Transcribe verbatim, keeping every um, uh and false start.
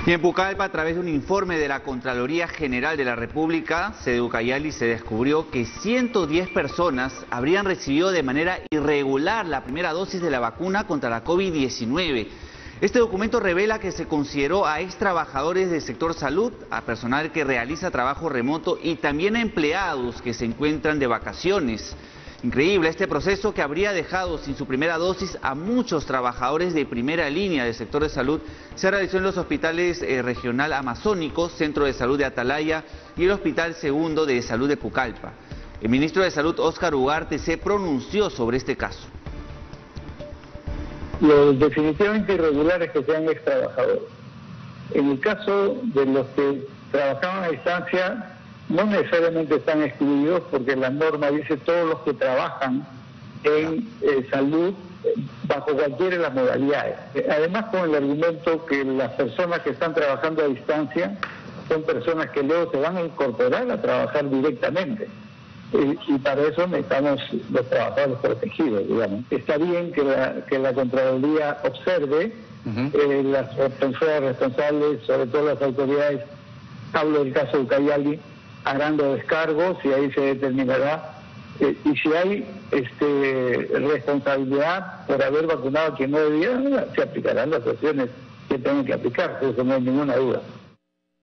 Y en Pucallpa, a través de un informe de la Contraloría General de la República, Seducayali, se descubrió que ciento diez personas habrían recibido de manera irregular la primera dosis de la vacuna contra la COVID diecinueve. Este documento revela que se consideró a ex trabajadores del sector salud, a personal que realiza trabajo remoto y también a empleados que se encuentran de vacaciones. Increíble este proceso que habría dejado sin su primera dosis a muchos trabajadores de primera línea del sector de salud. Se realizó en los hospitales eh, regional amazónicos, Centro de Salud de Atalaya y el Hospital Segundo de Salud de Pucallpa. El ministro de Salud, Óscar Ugarte, se pronunció sobre este caso. Lo definitivamente irregular es que sean ex trabajadores. En el caso de los que trabajaban a distancia, no necesariamente están excluidos porque la norma dice todos los que trabajan en eh, salud bajo cualquiera de las modalidades. Además, con el argumento que las personas que están trabajando a distancia son personas que luego se van a incorporar a trabajar directamente. Y, y para eso necesitamos los trabajadores protegidos, digamos. Está bien que la, que la Contraloría observe uh-huh. eh, las personas responsables, sobre todo las autoridades, hablo del caso de Ucayali, harán los descargos y ahí se determinará. Eh, y si hay este, responsabilidad por haber vacunado a quien no debía, se aplicarán las acciones que tengan que aplicarse, eso no hay ninguna duda.